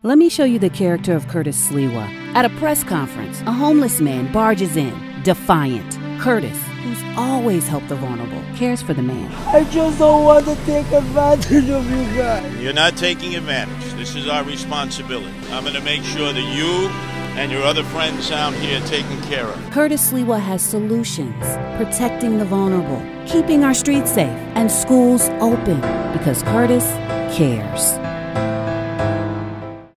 Let me show you the character of Curtis Sliwa. At a press conference, a homeless man barges in, defiant. Curtis, who's always helped the vulnerable, cares for the man. I just don't want to take advantage of you guys. You're not taking advantage. This is our responsibility. I'm going to make sure that you and your other friends down here are taken care of. Curtis Sliwa has solutions, protecting the vulnerable, keeping our streets safe, and schools open, because Curtis cares.